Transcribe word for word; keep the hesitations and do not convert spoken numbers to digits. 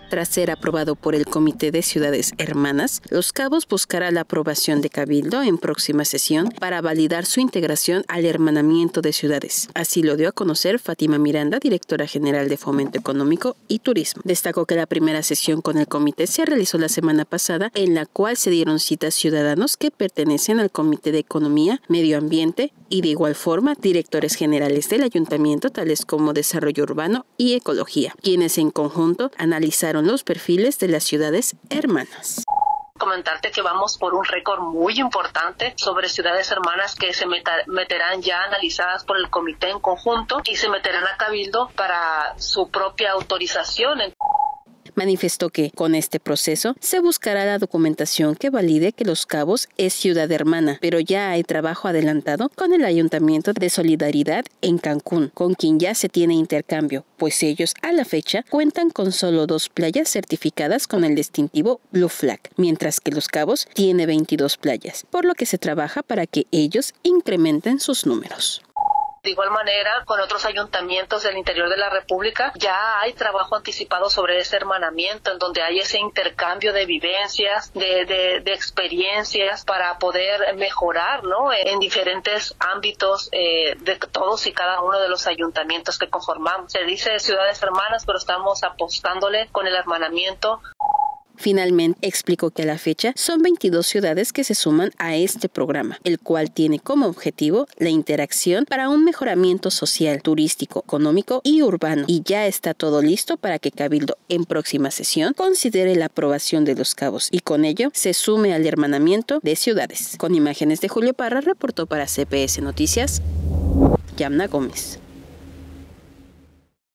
Tras ser aprobado por el Comité de Ciudades Hermanas, Los Cabos buscará la aprobación de Cabildo en próxima sesión para validar su integración al hermanamiento de ciudades. Así lo dio a conocer Fátima Miranda, directora general de Fomento Económico y Turismo. Destacó que la primera sesión con el comité se realizó la semana pasada, en la cual se dieron citas ciudadanos que pertenecen al Comité de Economía, Medio Ambiente y de igual forma directores generales del ayuntamiento, tales como Desarrollo Urbano y Ecología, quienes en conjunto analizaron los perfiles de las ciudades hermanas. Comentarte que vamos por un récord muy importante sobre ciudades hermanas que se meta, meterán ya analizadas por el comité en conjunto y se meterán a Cabildo para su propia autorización. Manifestó que, con este proceso, se buscará la documentación que valide que Los Cabos es ciudad hermana, pero ya hay trabajo adelantado con el Ayuntamiento de Solidaridad en Cancún, con quien ya se tiene intercambio, pues ellos, a la fecha, cuentan con solo dos playas certificadas con el distintivo Blue Flag, mientras que Los Cabos tiene veintidós playas, por lo que se trabaja para que ellos incrementen sus números. De igual manera, con otros ayuntamientos del interior de la República, ya hay trabajo anticipado sobre ese hermanamiento, en donde hay ese intercambio de vivencias, de, de, de experiencias para poder mejorar, ¿no?, en diferentes ámbitos eh, de todos y cada uno de los ayuntamientos que conformamos. Se dice ciudades hermanas, pero estamos apostándole con el hermanamiento. Finalmente, explicó que a la fecha son veintidós ciudades que se suman a este programa, el cual tiene como objetivo la interacción para un mejoramiento social, turístico, económico y urbano, y ya está todo listo para que Cabildo en próxima sesión considere la aprobación de Los Cabos y con ello se sume al hermanamiento de ciudades. Con imágenes de Julio Parra, reportó para C P S Noticias, Yamna Gómez.